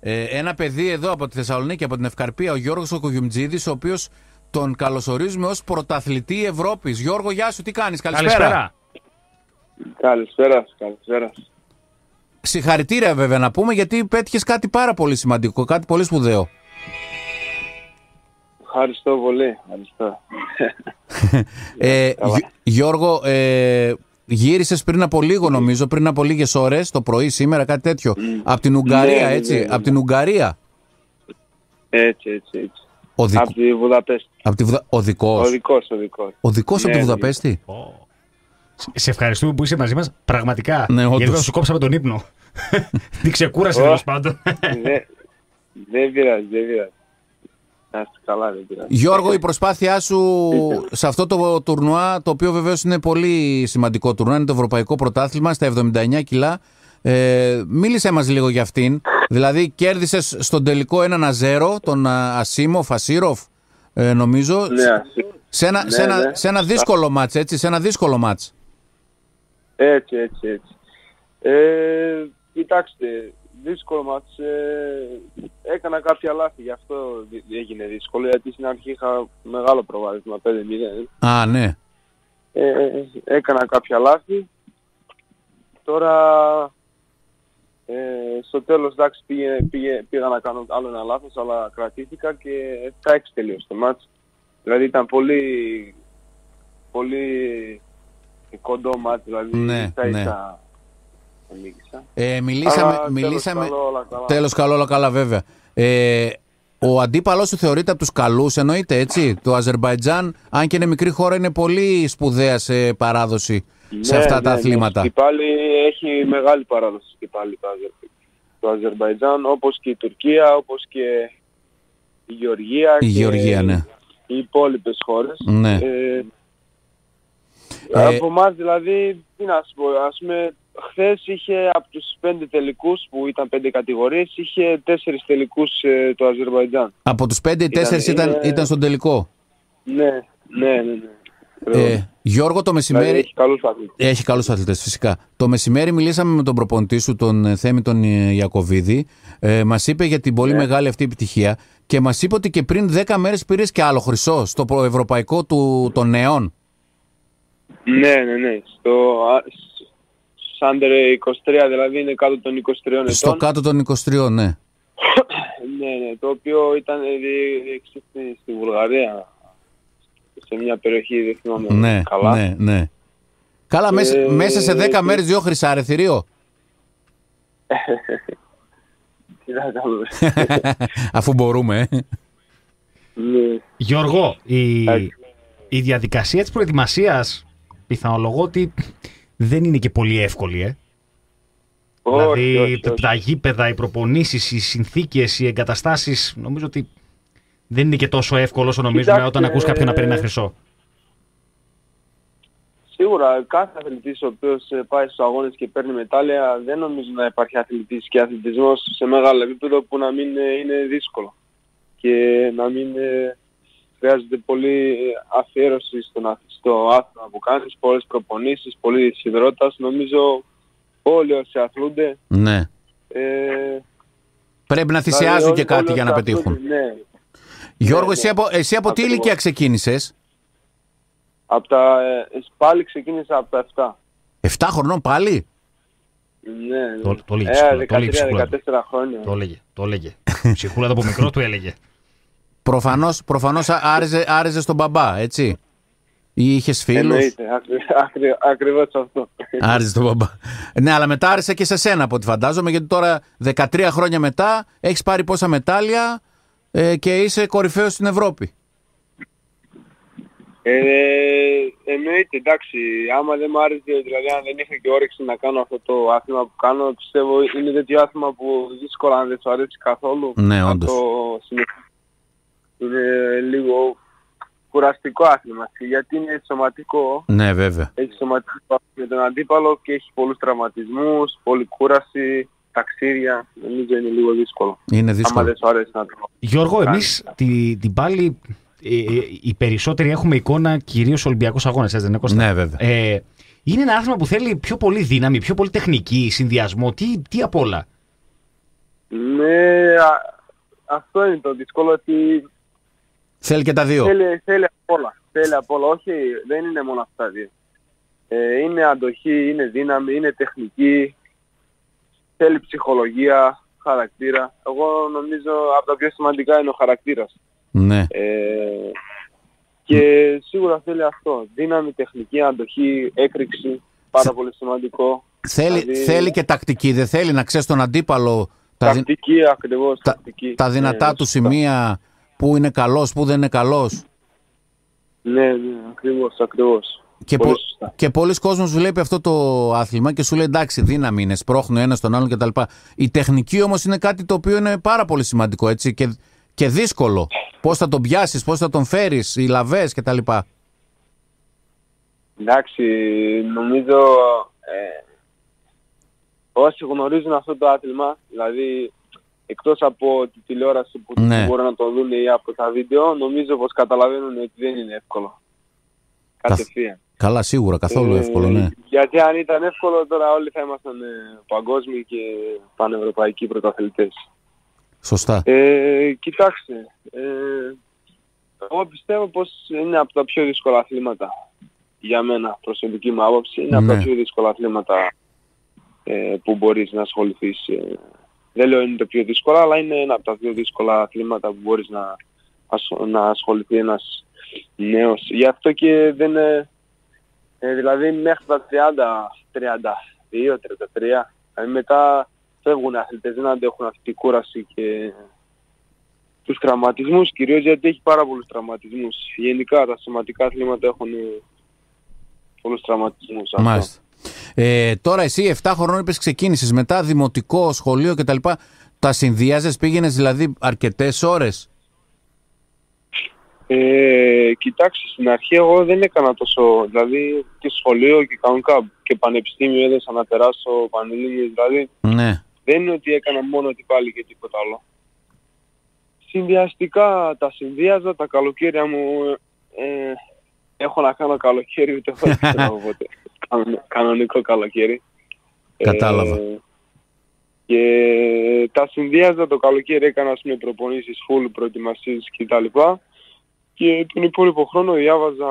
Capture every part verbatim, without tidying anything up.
Ε, ένα παιδί εδώ από τη Θεσσαλονίκη, από την Ευκαρπία, ο Γιώργος ο Κογιουμτζίδης, ο οποίος τον καλωσορίζουμε ως πρωταθλητή Ευρώπης. Γιώργο, γεια σου, τι κάνεις, καλησπέρα. Καλησπέρα. Καλησπέρα, καλησπέρα. Συγχαρητήρια βέβαια να πούμε, γιατί πέτυχες κάτι πάρα πολύ σημαντικό, κάτι πολύ σπουδαίο. Ευχαριστώ πολύ. Ευχαριστώ. ε, Γιώργο, ε, γύρισες πριν από λίγο, νομίζω, πριν από λίγες ώρες, το πρωί σήμερα, κάτι τέτοιο, mm. από την Ουγγαρία, ναι, έτσι, ναι, ναι, ναι. από την Ουγγαρία. Έτσι, έτσι, έτσι. Ο δικ... Από τη Βουδαπέστη. Από τη Βουδα... Ο δικός. Ο δικός, ο δικός. Ο δικός, ναι, από τη Βουδαπέστη. Oh. Σε ευχαριστούμε που είσαι μαζί μας, πραγματικά, ναι, γιατί δεν σου κόψαμε τον ύπνο. Τι ξεκούρασε, τέλος πάντων. Δεν πειράζει, δεν πειράζει. Καλά, δεν πειράζει. Γιώργο, η προσπάθειά σου σε αυτό το τουρνουά, το οποίο βεβαίως είναι πολύ σημαντικό τουρνουά, είναι το Ευρωπαϊκό Πρωτάθλημα στα εβδομήντα εννέα κιλά. Ε, μίλησέ μας λίγο για αυτήν. Δηλαδή, κέρδισες στον τελικό ένα ζέρο τον Ασίμοφ, Ασίροφ, ε, νομίζω. Ναι, σε, ένα, ναι, σε, ένα, ναι. σε ένα δύσκολο μάτς, έτσι, σε ένα δύσκολο μάτς. Έτσι, έτσι, έτσι. Ε, κοιτάξτε, δύσκολο μάτς. Ε, έκανα κάποια λάθη, γι' αυτό έγινε δύσκολο, γιατί στην αρχή είχα μεγάλο προβάδισμα, πέντε μηδέν. Α, ναι. Ε, έκανα κάποια λάθη. Τώρα, ε, στο τέλος, εντάξει, πήγε, πήγε, πήγα να κάνω άλλο ένα λάθος, αλλά κρατήθηκα και επτά έξι τελείωσε το μάτς. Δηλαδή ήταν πολύ, πολύ κοντό μάτς, δηλαδή ναι, ίσα, ναι. ίσα, ε, μιλήσαμε, αλλά, μιλήσαμε, τέλος καλό, όλα καλά. Τέλος καλό, όλα καλά βέβαια. Ε, ο αντίπαλος σου θεωρείται από τους καλούς, εννοείται, έτσι. Το Αζερμπαϊτζάν, αν και είναι μικρή χώρα, είναι πολύ σπουδαία σε παράδοση, ναι, σε αυτά, ναι, τα αθλήματα. Ναι, και πάλι έχει μεγάλη παράδοση και πάλι το, Αζερ, το Αζερμπαϊτζάν, όπως και η Τουρκία, όπως και η Γεωργία, η και Γεωργία, ναι. οι υπόλοιπες χώρες. Ναι. Ε, ε, από εμάς δηλαδή, τι να σου πω, ας πούμε, χθες είχε από τους πέντε τελικούς, που ήταν πέντε κατηγορίες, είχε τέσσερις τελικούς ε, το Αζερμπαϊτζάν. Από τους πέντε, οι τέσσερις ήταν, ήταν, ήταν στον τελικό. Ναι, ναι, ναι, ναι. Ε, Γιώργο, το μεσημέρι. Δηλαδή, έχει καλούς αθλητές. Έχει καλούς αθλητές, φυσικά. Το μεσημέρι μιλήσαμε με τον προπονητή σου, τον Θέμη τον Ιακωβίδη. Ε, μας είπε για την πολύ, ναι, μεγάλη αυτή επιτυχία και μας είπε ότι και πριν δέκα μέρες πήρες και άλλο χρυσό στο ευρωπαϊκό του, των νέων. Ναι, ναι, ναι. Στο Under είκοσι τρία, δηλαδή είναι κάτω των είκοσι τριών ετών. Στο κάτω των είκοσι τριών, ναι. Ναι, ναι. Το οποίο ήταν διεξήχθη στη Βουλγαρία, σε μια περιοχή, δεν θυμάμαι, ναι, καλά. Ναι, ναι. Καλά, ε, μέσα, μέσα σε δέκα ε, μέρες δύο χρυσά, ρε θηρίο. Τι να κάνουμε. Αφού μπορούμε. Ναι. Γιώργο, η, η διαδικασία της προετοιμασίας πιθανολογώ ότι δεν είναι και πολύ εύκολη, ε. Όχι, δηλαδή όχι, όχι. Τα γήπεδα, οι προπονήσεις, οι συνθήκες, οι εγκαταστάσεις, νομίζω ότι δεν είναι και τόσο εύκολο όσο νομίζουμε. Κοιτάξτε, όταν ακούς κάποιον να παίρνει ένα χρυσό. Σίγουρα κάθε αθλητής ο οποίος πάει στους αγώνες και παίρνει μετάλλια, δεν νομίζω να υπάρχει αθλητής και αθλητισμός σε μεγάλο επίπεδο που να μην είναι δύσκολο και να μην χρειάζεται πολύ αφιέρωση στον, στο άθλημα που κάνεις, πολλές προπονήσεις, πολλή σιδηρότητας. Νομίζω όλοι όσοι αθλούνται, ναι, ε, πρέπει να θυσιάζουν δηλαδή, και κάτι για να πετύχουν. Ναι. Γιώργο, ναι, εσύ από, εσύ από τι ηλικία ξεκίνησες? Από τα, ε, πάλι ξεκίνησα από τα επτά. επτά χρονών πάλι? Ναι, το, το, ε, δεκατρία δεκατέσσερα χρόνια. Το έλεγε, το έλεγε. Ψυχούλα από μικρό του έλεγε. Προφανώς, προφανώς άρεζε, άρεζε στον μπαμπά, έτσι. Ή είχες φίλους? Εννοείται, ακρι, ακρι, ακριβώς αυτό. Άρεσε στον μπαμπά. Ναι, αλλά μετά άρεσε και σε σένα από ό,τι φαντάζομαι, γιατί τώρα δεκατρία χρόνια μετά έχεις πάρει πόσα μετάλλια ε, και είσαι κορυφαίος στην Ευρώπη. Ε, εννοείται, εντάξει, άμα δεν μου άρεσε, δηλαδή αν δεν είχα και όρεξη να κάνω αυτό το άθλημα που κάνω, πιστεύω είναι τέτοιο άθλημα που δύσκολα αν δεν σου αρέσει καθόλου. Ναι, όντως. Το είναι λίγο κουραστικό άθλημα, γιατί είναι σωματικό. Ναι, βέβαια. Έχει σωματικό με τον αντίπαλο και έχει πολλούς τραυματισμούς, πολλή κούραση, ταξίδια. Νομίζω είναι λίγο δύσκολο. Είναι δύσκολο. Άμα δεν σου αρέσει να το Γιώργο, εμείς την, την πάλι ε, οι περισσότεροι έχουμε εικόνα κυρίως Ολυμπιακούς αγώνες, έτσι δεν είναι, Κώστα? Ναι, βέβαια. Ε, είναι ένα άθλημα που θέλει πιο πολύ δύναμη, πιο πολύ τεχνική, συνδυασμό, τι, τι απ' όλα? Ναι, αυτό είναι το δύσκολο, ότι θέλει και τα δύο. Θέλει, θέλει απ' όλα. Θέλει απ' όλα. Όχι, δεν είναι μόνο αυτά τα δύο. Ε, είναι αντοχή, είναι δύναμη, είναι τεχνική, θέλει ψυχολογία, χαρακτήρα. Εγώ νομίζω από τα πιο σημαντικά είναι ο χαρακτήρας. Ναι. Ε, και σίγουρα θέλει αυτό. Δύναμη, τεχνική, αντοχή, έκρηξη. Πάρα πολύ σημαντικό. Θέλει, δηλαδή, θέλει και τακτική, δεν θέλει να ξέρει τον αντίπαλο. Τακτική, τα, ακριβώς. Τα, τακτική. τα δυνατά ναι, του σημεία, που είναι καλός, που δεν είναι καλός. Ναι, ναι, ακριβώς, ακριβώς. Και, πο, και πολλοί κόσμος βλέπει αυτό το άθλημα και σου λέει εντάξει, δύναμη είναι, σπρώχνει ο ένας τον άλλον κτλ. Η τεχνική όμως είναι κάτι το οποίο είναι πάρα πολύ σημαντικό, έτσι, και, και δύσκολο. Πώς θα τον πιάσεις, πώς θα τον φέρεις, οι λαβές κτλ. Εντάξει, νομίζω ε, όσοι γνωρίζουν αυτό το άθλημα, δηλαδή εκτός από τη τηλεόραση που ναι. μπορούν να το δουν ή από τα βίντεο, νομίζω πως καταλαβαίνουν ότι δεν είναι εύκολο. Κατευθείαν. Καλά, σίγουρα, καθόλου ε, εύκολο, ναι. Γιατί αν ήταν εύκολο τώρα όλοι θα ήμασταν ε, παγκόσμιοι και πανευρωπαϊκοί πρωταθλητές. Σωστά. Ε, κοιτάξτε, ε, εγώ πιστεύω πως είναι από τα πιο δύσκολα αθλήματα. Για μένα, προσωπική μου άποψη, είναι ναι. από τα πιο δύσκολα αθλήματα ε, που μπορείς να ασχοληθείς. Ε, δεν λέω είναι το πιο δύσκολο, αλλά είναι ένα από τα πιο δύσκολα αθλήματα που μπορείς να, ασχολ, να ασχοληθεί ένας νέος. Γι' αυτό και δεν... Ε, ε, δηλαδή μέχρι τα τριάντα, τριάντα δύο, τριάντα τρία, ε, μετά φεύγουν οι αθλητές, δεν αντέχουν αυτή την κούραση και τους τραυματισμούς, κυρίως γιατί έχει πάρα πολλούς τραυματισμούς. Γενικά τα σωματικά αθλήματα έχουν πολλούς τραυματισμούς. Μάλιστα. Ε, τώρα εσύ επτά χρονών είπες ξεκίνησες, μετά δημοτικό, σχολείο κτλ. Τα συνδύαζες, πήγαινες δηλαδή αρκετές ώρες? Ε, κοιτάξτε, στην αρχή εγώ δεν έκανα τόσο, δηλαδή και σχολείο και κανονικά και πανεπιστήμιο έδωσα να περάσω πανελλήνιες, δηλαδή ναι. δεν είναι ότι έκανα μόνο ότι πάλι και τίποτα άλλο. Συνδυαστικά τα συνδύαζα, τα καλοκαίρια μου ε, έχω να κάνω καλοκαίρι, ούτε έχω να κάνω ποτέ. Κανονικό καλοκαίρι. Κατάλαβα. Ε, και τα συνδύαζα, το καλοκαίρι έκανα ας πούμε προπονήσεις, full προετοιμασίες κτλ. Και τον υπόλοιπο χρόνο διάβαζα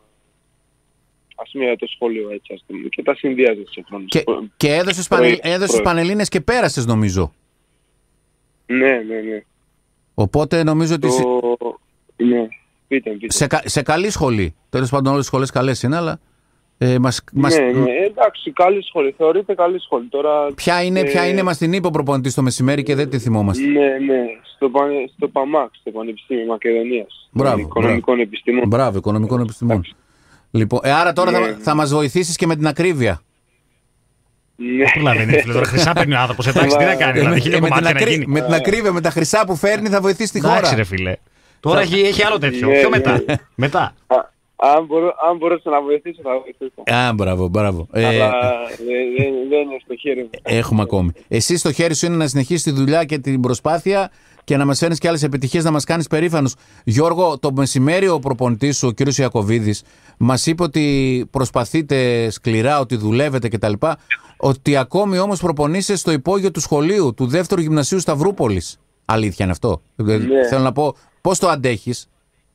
ας πούμε το σχολείο, έτσι ας πούμε, και τα συνδυάζα σε χρόνο. Και, και έδωσες, πανε, έδωσες Πανελλήνες και πέρασες νομίζω. Ναι, ναι, ναι. Οπότε νομίζω ότι... Το... Ναι, πείτε, πείτε. Σε, σε καλή σχολή. Τέλος πάντων όλες οι σχολές καλές είναι, αλλά... Ε, μας, ναι, μας... ναι, εντάξει, καλή σχολή. Θεωρείται καλή σχολή. Τώρα, ποια είναι, ε... ποια είναι, μας την είπε ο προπονητής το μεσημέρι και δεν τη θυμόμαστε. Ναι, ναι, στο, πανε, στο ΠΑΜΑΚ, στο Πανεπιστήμιο Μακεδονίας. Μπράβο, Οικονομικών μπράβο. Επιστημών. Μπράβο, Οικονομικών Επιστημών. Λοιπόν, ε, άρα τώρα ναι, θα, θα μας βοηθήσεις και με την ακρίβεια. Ναι. Προλαβαίνει, φίλε, τώρα χρυσά παίρνει ο άνθρωπος, εντάξει, τι να κάνει, δηλαδή, χίλια κομμάτια να γίνει. Με την ακρίβεια, με τα χρυσά που φέρνει θα βοηθήσει τη χώρα. Εντάξει ρε φίλε. Τώρα έχει άλλο τέτοιο, πιο μετά. Μετά. Αν, μπορώ, αν μπορούσα να βοηθήσω, θα βοηθήσω. Α, μπράβο, μπράβο. Αλλά ε, δεν, δεν είναι στο χέρι μου. Έχουμε ακόμη. Εσύ στο χέρι σου είναι να συνεχίσεις τη δουλειά και την προσπάθεια και να μας φέρνεις και άλλες επιτυχίες, να μας κάνεις περήφανος. Γιώργο, το μεσημέρι ο προπονητής σου, ο κύριος Ιακωβίδης, μας είπε ότι προσπαθείτε σκληρά, ότι δουλεύετε κτλ. Ότι ακόμη όμως προπονείσαι στο υπόγειο του σχολείου, του δεύτερου γυμνασίου Σταυρούπολης. Αλήθεια είναι αυτό? Ναι. Θέλω να πω, πώς το αντέχεις?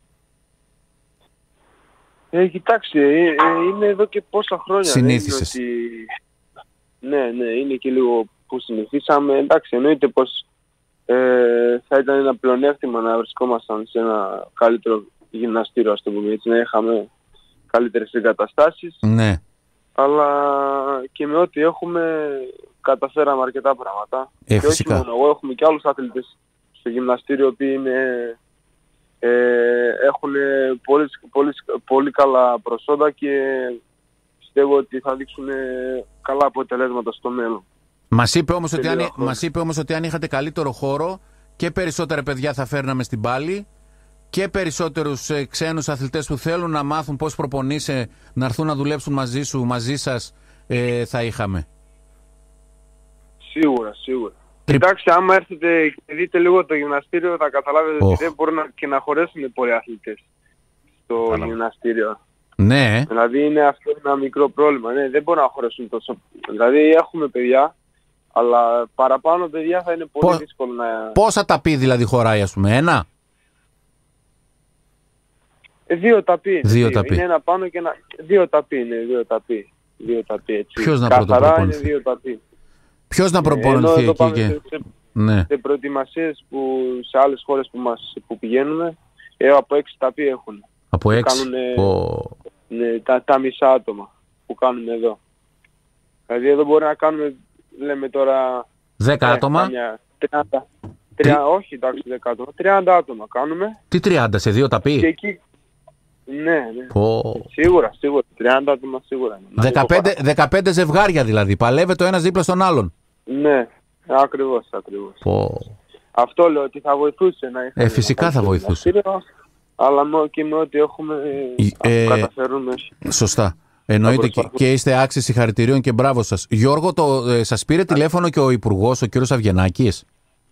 Ε, κοιτάξτε, ε, ε, είναι εδώ και πόσα χρόνια. Συνήθισες. Ότι... Ναι, ναι, είναι και λίγο που συνηθίσαμε. Εντάξει, εννοείται πως ε, θα ήταν ένα πλεονέκτημα να βρισκόμασταν σε ένα καλύτερο γυμναστήριο, ας το πούμε έτσι, να είχαμε καλύτερες εγκαταστάσεις. Ναι. Αλλά και με ό,τι έχουμε καταφέραμε αρκετά πράγματα. Ε, και όχι μόνο εγώ, έχουμε και άλλους αθλητές στο γυμναστήριο, οι οποίοι είναι... Ε, έχουν πολύ, πολύ, πολύ καλά προσόντα και πιστεύω ότι θα δείξουν καλά αποτελέσματα στο μέλλον. Μας είπε όμως ότι, αν, μας είπε όμως ότι αν είχατε καλύτερο χώρο και περισσότερα παιδιά θα φέρναμε στην πάλη και περισσότερους ε, ξένους αθλητές που θέλουν να μάθουν πώς προπονείσαι, να έρθουν να δουλέψουν μαζί σου, μαζί σας, ε, θα είχαμε. Σίγουρα, σίγουρα. Κοιτάξτε, άμα έρθετε και δείτε λίγο το γυμναστήριο θα καταλάβετε oh. ότι δεν μπορούν να, και να χωρέσουν πολλοί αθλητές στο Άρα. γυμναστήριο. Ναι. Δηλαδή είναι αυτό ένα μικρό πρόβλημα. Ναι, δεν μπορούν να χωρέσουν τόσο. Δηλαδή έχουμε παιδιά, Αλλά παραπάνω παιδιά θα είναι πολύ Πώς, δύσκολο να... Πόσα ταπί δηλαδή χωράει, ας πούμε, ένα? Ε, δύο ταπί είναι. Δύο δύο. ταπί. Είναι ένα πάνω και ένα... Δύο ταπί είναι, δύο ταπί. Δύο ταπί, έτσι. Ποιος να Καθαρά πρωτοπροπονηθεί? είναι δύο ταπί. Ποιος να Ε, ενώ προπονηθεί εδώ εκεί πάμε και... σε, σε, Ναι. σε προετοιμασίες που σε άλλες χώρες που, μας, που πηγαίνουμε, ε, από έξι ταπί έχουν. Από έξι. Κάνουνε- Πω. Ναι, τα, τα μισά άτομα που κάνουμε εδώ. Δηλαδή εδώ μπορεί να κάνουμε, λέμε τώρα... Δέκα ε, άτομα. κάμια τριάντα, τριάντα, όχι εντάξει δέκα άτομα, τριάντα άτομα κάνουμε Τι τριάντα σε δύο και ταπί? εκεί... Ναι, ναι. Πω. Σίγουρα, σίγουρα. τριάντα άτομα σίγουρα. είναι. Να μην το δεκαπέντε, παραπάνω. δεκαπέντε ζευγάρια δηλαδή. Παλεύεται ο ένας δίπλα στον άλλον. Ναι, ακριβώς, ακριβώς. Πω. Αυτό λέω ότι θα βοηθούσε να είχαμε Ε, φυσικά ένα θα τέτοιο βοηθούσε. γυμναστήριο, αλλά με, και με ό,τι έχουμε Ε, ε, καταφέρουμε. Σωστά. Εννοείται και, προσπαθούμε. και είστε άξιοι συγχαρητηρίων και μπράβο σας. Γιώργο, το, ε, σας πήρε τηλέφωνο και ο Υπουργός, ο κύριος Αυγενάκης?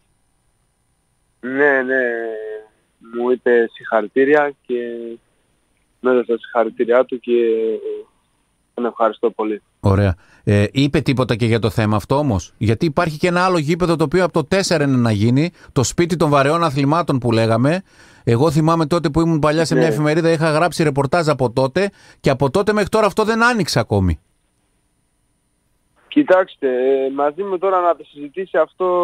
Ναι, ναι, μου είπε συγχαρητήρια και με έδωσε συγχαρητήριά του και τον ευχαριστώ πολύ. Ωραία. Ε, είπε τίποτα και για το θέμα αυτό όμως? Γιατί υπάρχει και ένα άλλο γήπεδο το οποίο από το τέσσερα είναι να γίνει, το σπίτι των βαρεών αθλημάτων που λέγαμε. Εγώ θυμάμαι τότε που ήμουν παλιά σε μια Ναι. εφημερίδα, είχα γράψει ρεπορτάζ από τότε και από τότε μέχρι τώρα αυτό δεν άνοιξε ακόμη. Κοιτάξτε, ε, μαζί μου τώρα να το συζητήσει αυτό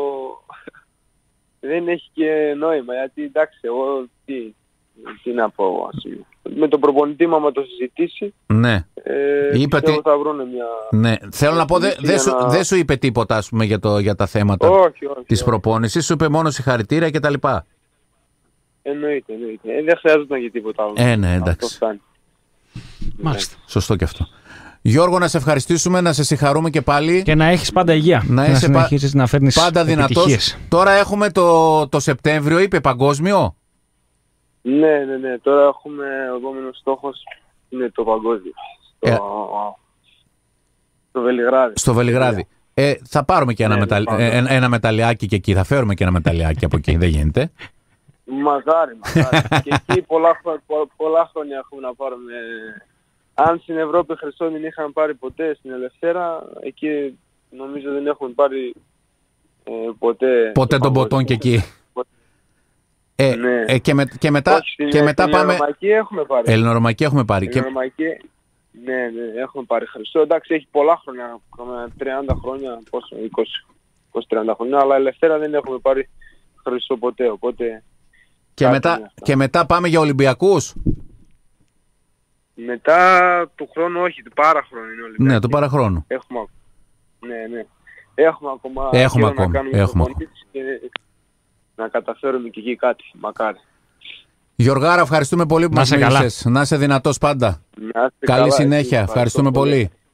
δεν έχει και νόημα, γιατί εντάξει, εγώ τι, τι να πω, ας πούμε. Με τον προπονητή μου άμα το συζητήσει, Ναι. ε, Είπε πιστεύω ότι- θα βρουν μια... Ναι. Θέλω να πω, δεν Για δε σου, να- δεν σου είπε τίποτα ας πούμε, για, το, για τα θέματα Όχι, όχι. της όχι. προπόνησης, σου είπε μόνο συγχαρητήρια κτλ. Εννοείται, εννοείται. Ε, δεν χρειάζεται και τίποτα άλλο. Ε, ναι, Αυτό εντάξει. φτάνει. Μάλιστα. Σωστό και αυτό. Γιώργο, να σε ευχαριστήσουμε, να σε συγχαρούμε και πάλι. Και να έχεις πάντα υγεία. Να και να είσαι πα- συνεχίσεις να φέρνεις Πάντα δυνατός. επιτυχίες. Τώρα έχουμε το, το Σεπτέμβριο, είπε παγκόσμιο. Ναι, ναι, ναι. Τώρα έχουμε, ο επόμενος στόχος είναι το παγκόσμιο. Στο, Ε. στο Βελιγράδι. Στο Βελιγράδι. Ε, θα πάρουμε και ένα, Ναι, μετα... ναι, πάμε. ε, ένα, ένα μεταλλιάκι και εκεί. Θα φέρουμε και ένα μεταλλιάκι από εκεί. Δεν γίνεται. Μακάρι, μακάρι. Και εκεί πολλά, χρο- πο- πολλά χρόνια έχουμε να πάρουμε. Αν στην Ευρώπη χρυσό δεν είχαν πάρει ποτέ στην Ελευθέρα, εκεί νομίζω δεν έχουμε πάρει ε, ποτέ. Ποτέ το τον ποτόν παγκόσμιο. και εκεί. Ε, Ναι. ε, και, με, και μετά, Όχι, στην, και μετά στην πάμε. Ελληνομαχία έχουμε πάρει. Ελληνορομακή έχουμε πάρει. Στην Και... Ελληνομαχία, ναι, ναι, έχουμε πάρει χρυσό. Εντάξει, έχει πολλά χρόνια, ακόμα τριάντα χρόνια, πόσο, είκοσι με τριάντα χρόνια, αλλά Ελευθέρα δεν έχουμε πάρει χρυσό ποτέ, οπότε Και, κάτι μετά, είναι αυτό. και μετά πάμε για Ολυμπιακούς. μετά του χρόνου όχι, του παραχρόνου είναι όλοι. Ναι, το παραχρόνου. Έχουμε, ακ- ναι, ναι. Έχουμε ακόμα Έχουμε καιρό ακόμα, να κάνουμε έχουμε προπονήσεις και να καταφέρουμε και εκεί κάτι, μακάρι. Γιωργάρα, ευχαριστούμε πολύ που Να μας είσαι καλά. μίλησες. Να είσαι δυνατός πάντα. Να είστε Καλή καλά, συνέχεια. εσείς. Ευχαριστούμε πολύ.